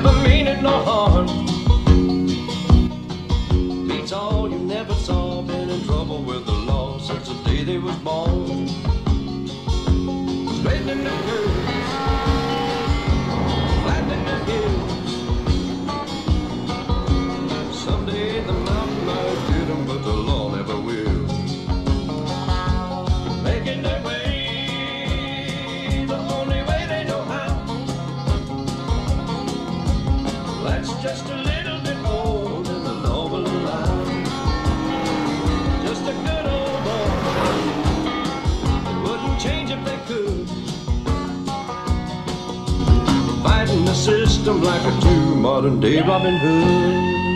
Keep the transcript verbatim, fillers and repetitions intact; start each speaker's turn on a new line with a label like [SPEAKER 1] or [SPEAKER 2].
[SPEAKER 1] never meaning no harm. Beats all you never saw, been in trouble with the law since the day they was born. Straightening the curves, flattening the hills. Someday the mountain might get them, but the law never will. Making their way the only way they know how. That's just a little bit more than the law will allow. Just a good old boy, they wouldn't change if they could. Fighting the system like a true modern day Robin Hood.